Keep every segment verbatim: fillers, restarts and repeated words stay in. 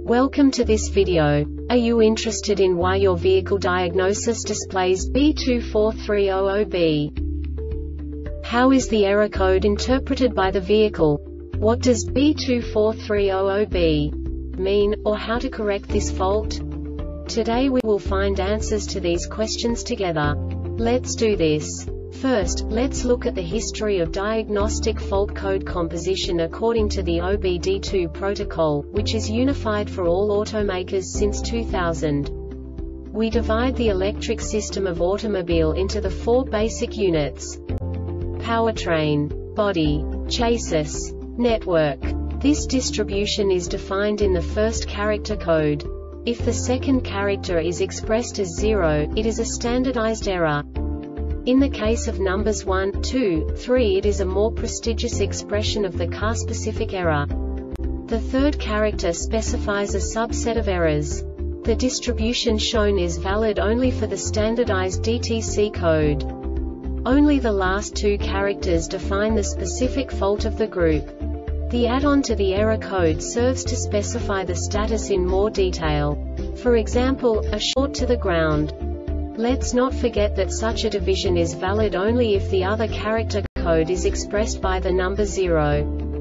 Welcome to this video. Are you interested in why your vehicle diagnosis displays B two four three zero zero B? How is the error code interpreted by the vehicle? What does B two four three zero zero B mean, or how to correct this fault? Today we will find answers to these questions together. Let's do this. First, let's look at the history of diagnostic fault code composition according to the O B D two protocol, which is unified for all automakers since two thousand. We divide the electric system of automobile into the four basic units: powertrain, body, chassis, network. This distribution is defined in the first character code. If the second character is expressed as zero, it is a standardized error. In the case of numbers one, two, three, it is a more prestigious expression of the car-specific error. The third character specifies a subset of errors. The distribution shown is valid only for the standardized D T C code. Only the last two characters define the specific fault of the group. The add-on to the error code serves to specify the status in more detail. For example, a short to the ground. Let's not forget that such a division is valid only if the other character code is expressed by the number zero.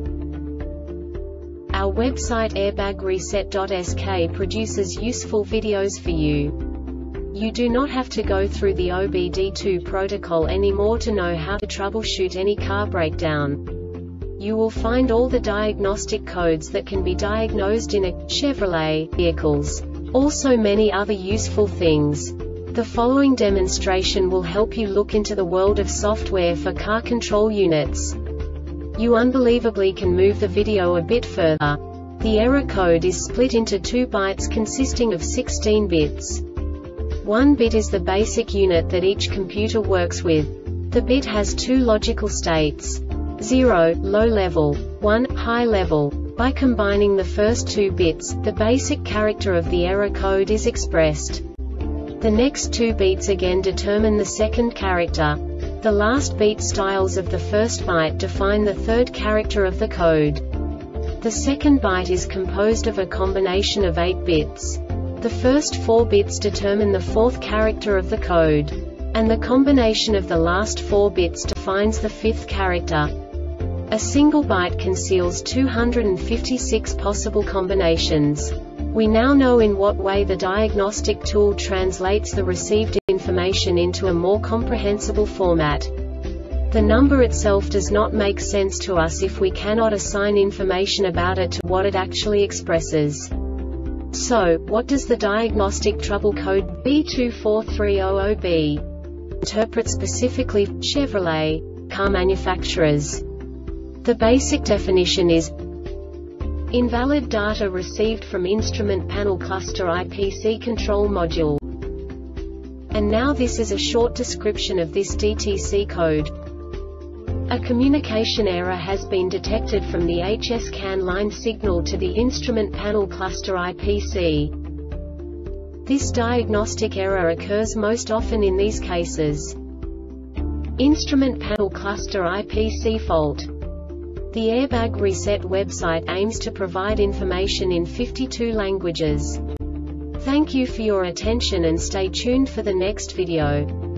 Our website airbag reset dot S K produces useful videos for you. You do not have to go through the O B D two protocol anymore to know how to troubleshoot any car breakdown. You will find all the diagnostic codes that can be diagnosed in a Chevrolet vehicles. Also many other useful things. The following demonstration will help you look into the world of software for car control units. You unbelievably can move the video a bit further. The error code is split into two bytes consisting of sixteen bits. One bit is the basic unit that each computer works with. The bit has two logical states: zero, low level, one, high level. By combining the first two bits, the basic character of the error code is expressed. The next two beats again determine the second character. The last beat styles of the first byte define the third character of the code. The second byte is composed of a combination of eight bits. The first four bits determine the fourth character of the code. And the combination of the last four bits defines the fifth character. A single byte conceals two hundred fifty-six possible combinations. We now know in what way the diagnostic tool translates the received information into a more comprehensible format. The number itself does not make sense to us if we cannot assign information about it to what it actually expresses. So, what does the diagnostic trouble code B two four three zero zero B interpret specifically for Chevrolet car manufacturers? The basic definition is invalid data received from instrument panel cluster I P C control module. And now this is a short description of this D T C code. A communication error has been detected from the H S CAN line signal to the instrument panel cluster I P C. This diagnostic error occurs most often in these cases: instrument panel cluster I P C fault. The Airbag Reset website aims to provide information in fifty-two languages. Thank you for your attention and stay tuned for the next video.